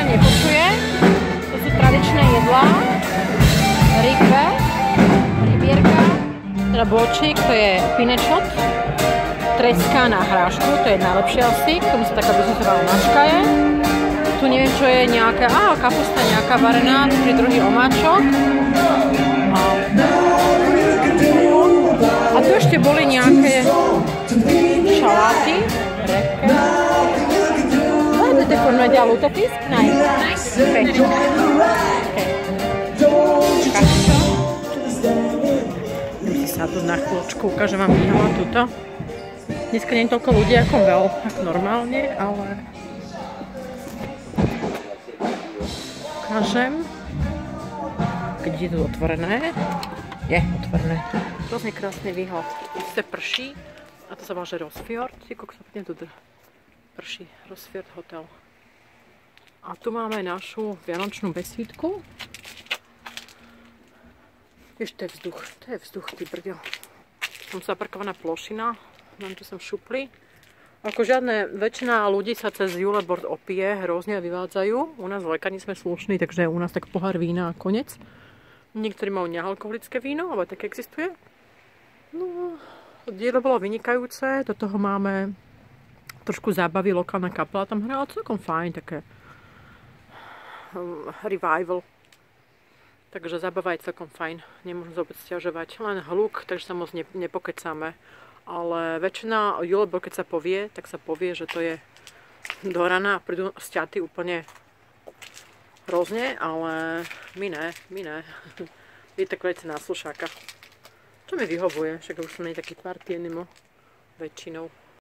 nepočuje. To sú tradičné jedlá. Rybbe, rybierka, teda bočík, to je pinečot. Treska na hrášku, to je najlepšie asi. K tomu sa taká bezúzová omáčka je. Tu neviem, čo je nejaká, kapusta nejaká varená, tu je druhý omáčok. A tu ešte boli nejaké šaláty, repke. Vedete con media lutefisk? Nice. Okay. Kačo. Idem si sadnúť na chvíľočku, ukážem vám vyhala tuto. Dneska nie je toľko ľudí ako normálne, ale ukážem, keď je tu otvorené. Je otvorené. Rôzne krásny výhľad. Tu prší a to sa volá, že Rosfjord. Koľko sa pekne tu prší. Rosfjord hotel. A tu máme našu vianočnú besídku. Vieš, to je vzduch, ty brďo. Tam sú zaparkovaná plošina. Mám tu sem šupli. Ako väčšina ľudí sa cez Julebord opije, hrozne vyvádzajú. U nás v Lekani sme slušní, takže u nás tak pohár vína a konec. Niektorí majú nealkoholické víno, ale také existuje. No, dielo bolo vynikajúce. Do toho máme trošku zábavy, lokálna kapela tam hrala celkom fajn, také revival. Takže zábava je celkom fajn, nemôžem sa vôbec sťažovať. Len hluk, takže sa moc nepokecáme. Ale väčšina Julebord, keď sa povie, tak sa povie, že to je do rana a prídu sťaty úplne hrozne, ale my ne. Je tak veci na slušáka. Čo mi vyhovuje, však už som nie taký party anymore väčšinou.